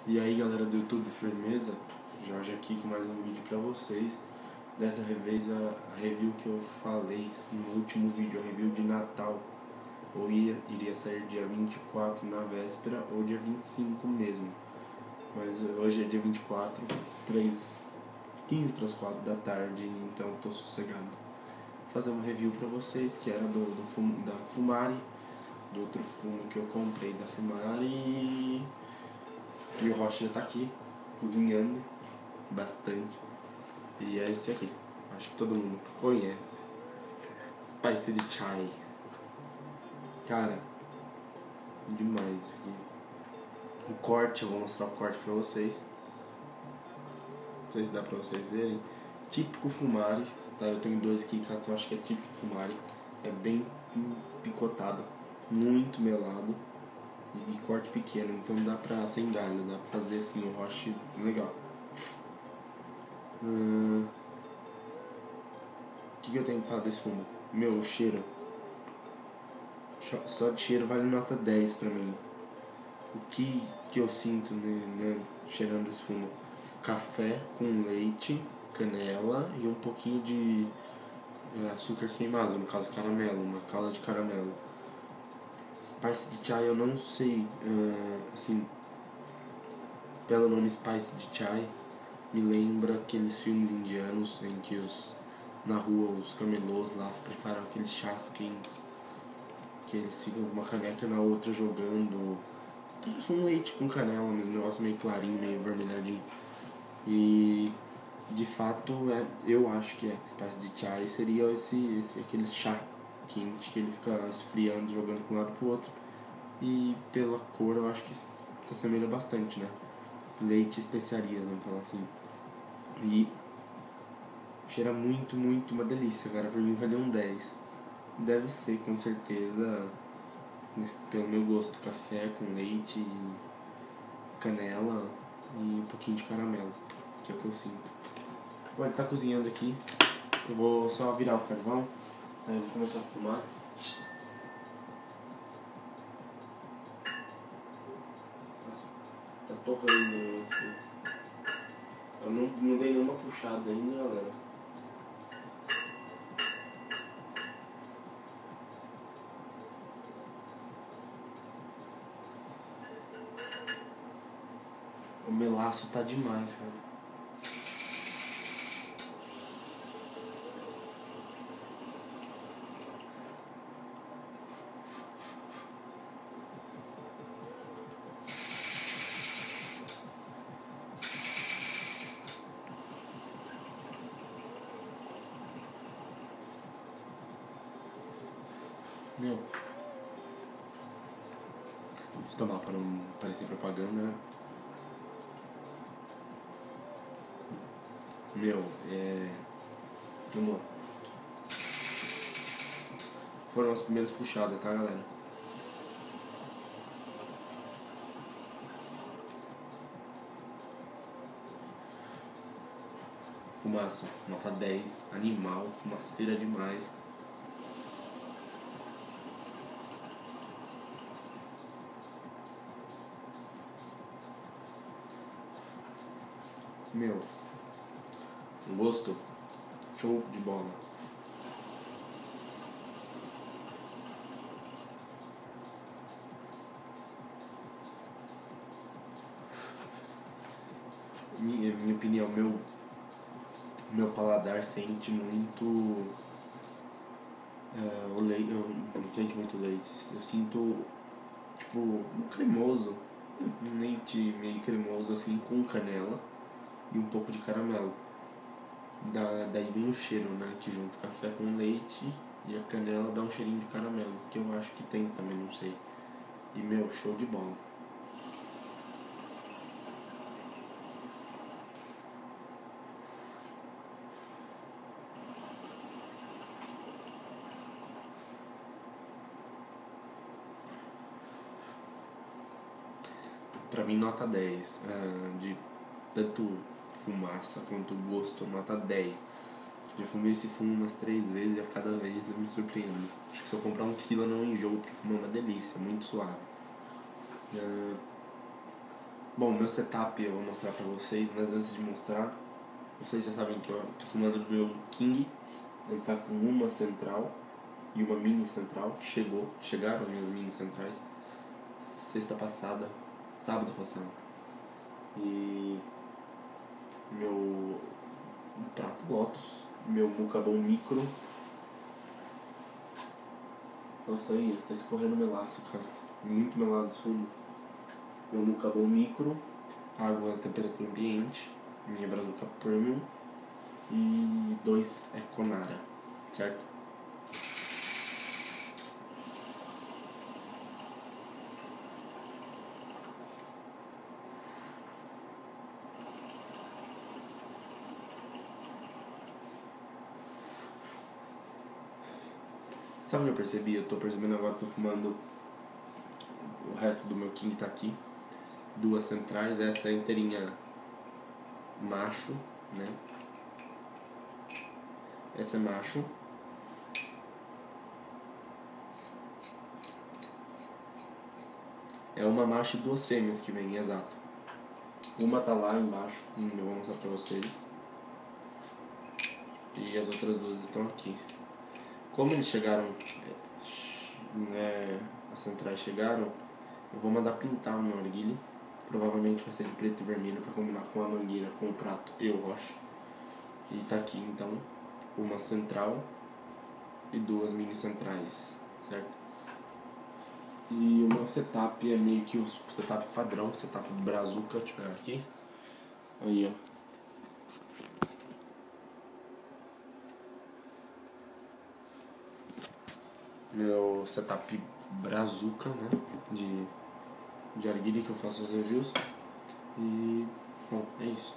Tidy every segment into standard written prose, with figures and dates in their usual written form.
E aí galera do YouTube, firmeza? Jorge aqui com mais um vídeo pra vocês. Dessa vez a review que eu falei no último vídeo, a review de Natal. Ou iria sair dia 24 na véspera ou dia 25 mesmo. Mas hoje é dia 24, 15 para as 4 da tarde, então tô sossegado. Vou fazer uma review pra vocês que era da Fumari, do outro fumo que eu comprei da Fumari. E o Rocha já tá aqui, cozinhando bastante. E é esse aqui, acho que todo mundo conhece. Spice de Chai. Cara, demais isso aqui. O corte, eu vou mostrar o corte pra vocês. Não sei se dá pra vocês verem. Típico Fumari, tá? Eu tenho dois aqui em casa, então eu acho que é típico Fumari. É bem picotado, muito melado. E corte pequeno, então dá pra sem galho, dá pra fazer assim o roche legal. O que eu tenho pra falar desse fumo? Meu, o cheiro. Só de cheiro vale nota 10 pra mim. O que eu sinto cheirando esse fumo? Café com leite, canela e um pouquinho de açúcar queimado, no caso caramelo, uma calda de caramelo. Spice de Chai eu não sei, assim, pelo nome Spice de Chai, me lembra aqueles filmes indianos em que na rua os camelôs lá preparam aqueles chás quentes, que eles ficam com uma caneca na outra jogando um leite com canela, mas um negócio meio clarinho, meio vermelhadinho. E de fato eu acho que Spice de Chai seria aquele chá quente que ele fica esfriando, jogando de um lado pro outro. E pela cor eu acho que se assemelha bastante, né? Leite e especiarias, vamos falar assim. E cheira muito, muito uma delícia, cara. Pra mim valeu um 10. Deve ser, com certeza, né, pelo meu gosto, café com leite e canela e um pouquinho de caramelo, que é o que eu sinto. Bom, ele tá cozinhando aqui. Eu vou só virar o carvão, aí eu vou começar a fumar. Nossa, tá torrando assim. Eu não dei nenhuma puxada ainda, galera. O melaço tá demais, cara. Meu, deixa eu tomar pra não parecer propaganda, né? Meu, vamos lá. Foram as primeiras puxadas, tá, galera? Fumaça, nota 10, animal, fumaceira demais. Meu, gosto, show de bola. Minha opinião, meu paladar sente muito o leite, eu não sente muito leite, eu sinto tipo um cremoso, um leite meio cremoso assim com canela e um pouco de caramelo. Daí vem o cheiro, né, que junto café com leite e a canela dá um cheirinho de caramelo, que eu acho que tem também, não sei. E meu, show de bola. Pra mim, nota 10. De tanto fumaça quanto gosto, nota 10. Já fumei esse fumo umas 3 vezes e a cada vez eu me surpreendo. Acho que se eu comprar 1 quilo eu não enjoo, porque fumo é uma delícia, muito suave. Bom, meu setup eu vou mostrar pra vocês, mas antes de mostrar, vocês já sabem que eu tô fumando do meu King. Ele tá com uma central e uma mini central que chegaram as minhas mini centrais sábado passado. E meu prato Lotus, meu Mucabon Micro. Nossa, aí, tá escorrendo melaço, cara. Muito melado esse fumo. Meu Mucabon Micro, água a temperatura ambiente, minha Brazuca Premium e 2 Econara, certo? Sabe o que eu percebi? Eu tô percebendo agora que eu tô fumando. O resto do meu King tá aqui. 2 centrais, essa é inteirinha macho, né? Essa é macho. É uma macho e 2 fêmeas que vem, exato. Uma tá lá embaixo, eu vou mostrar pra vocês. E as outras 2 estão aqui. Como eles chegaram, né, as centrais chegaram, eu vou mandar pintar o meu narguilé. Provavelmente vai ser de preto e vermelho pra combinar com a mangueira, com o prato e o rocha. E tá aqui então uma central e 2 mini centrais, certo? E o meu setup é meio que o setup padrão, setup Brazuca, deixa eu pegar aqui. Aí, ó. Meu setup Brazuca, né? De arguilha que eu faço as reviews. E, bom, é isso.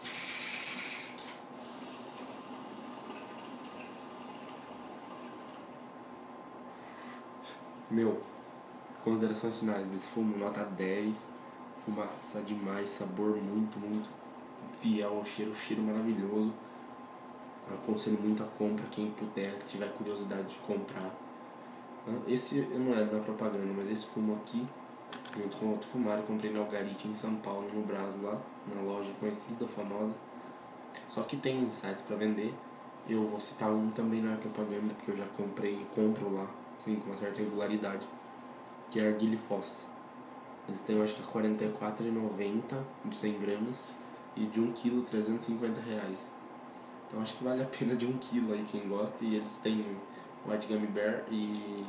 Meu, considerações finais desse fumo, nota 10. Fumaça demais, sabor muito, muito fiel ao cheiro maravilhoso. Aconselho muito a compra, quem puder, tiver curiosidade de comprar. Esse não é propaganda, mas esse fumo aqui, junto com outro fumário, eu comprei na Algarite em São Paulo, no Brás, lá, na loja conhecida, famosa. Só que tem sites pra vender. Eu vou citar um, também não é propaganda, porque eu já comprei e compro lá, sim, com uma certa regularidade, que é a Arguile Foz. Eles têm, eu acho que é R$ 44,90 de 100 gramas e de 1 kg R$350. Então acho que vale a pena de 1 kg aí quem gosta. E eles têm White Gummy Bear e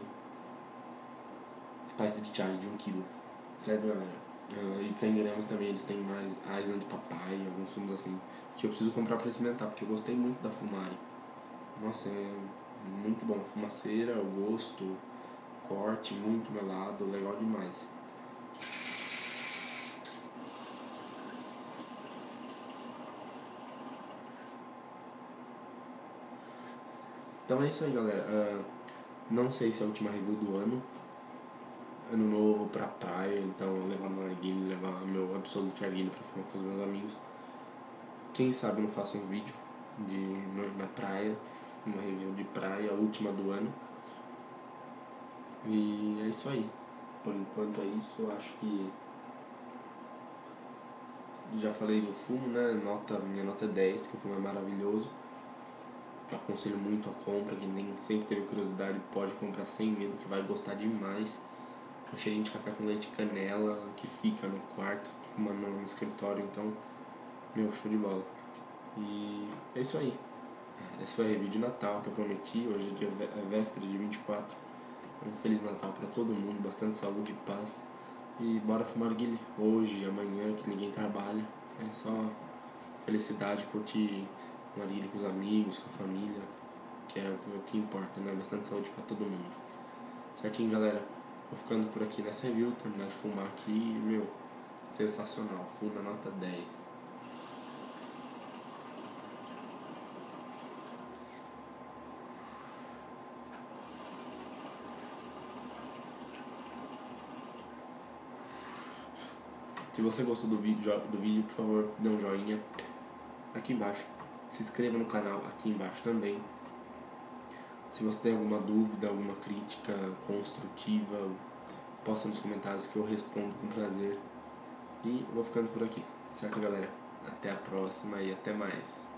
Spiced Chai de 1 kg, certo, galera? E de 100 gramas também eles têm mais Island Papai, alguns fumos assim, que eu preciso comprar pra experimentar, porque eu gostei muito da Fumari. Nossa, é muito bom, fumaceira, o gosto, corte, muito melado, legal demais. Então é isso aí, galera. Não sei se é a última review do ano. Ano novo pra praia, então levar meu narguilé, levar meu Absolute narguilé pra fumar com os meus amigos. Quem sabe eu não faço um vídeo na praia, uma review de praia, a última do ano. E é isso aí. Por enquanto é isso, eu acho que já falei do fumo, né? Minha nota é 10, porque o fumo é maravilhoso. Eu aconselho muito a compra, quem nem sempre teve curiosidade pode comprar sem medo, que vai gostar demais. Um cheirinho de café com leite e canela que fica no quarto, fumando no escritório, então, meu, show de bola. E é isso aí. Esse foi a review de Natal que eu prometi. Hoje é dia véspera de 24. Um Feliz Natal pra todo mundo, bastante saúde e paz. E bora fumar guilé hoje, amanhã, que ninguém trabalha. É só felicidade, curtir narguilé com os amigos, com a família, que é o que importa, né? Bastante saúde pra todo mundo. Certinho, galera? Vou ficando por aqui nessa review, terminar de fumar aqui, meu, sensacional. Fumo na nota 10. Se você gostou do vídeo, por favor, dê um joinha aqui embaixo. Se inscreva no canal aqui embaixo também. Se você tem alguma dúvida, alguma crítica construtiva, posta nos comentários que eu respondo com prazer. E vou ficando por aqui, certo, galera? Até a próxima e até mais.